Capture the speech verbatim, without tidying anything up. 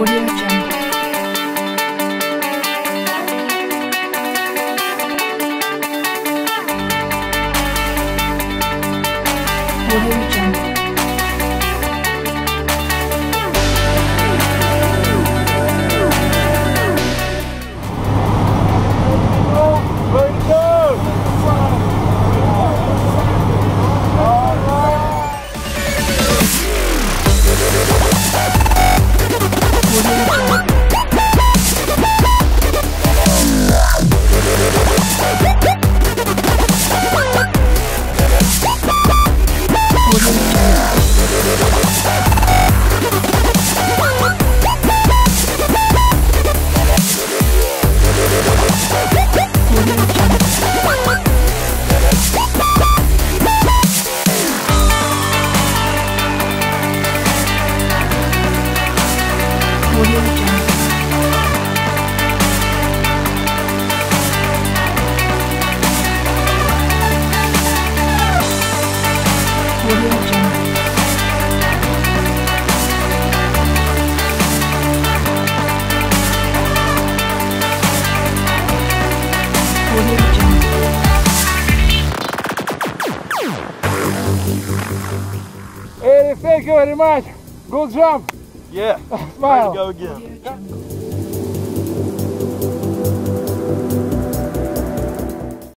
Audio Jungle. Audio Jungle. Hey, thank you very much. Good jump. Yeah. Smile. Ready to go again.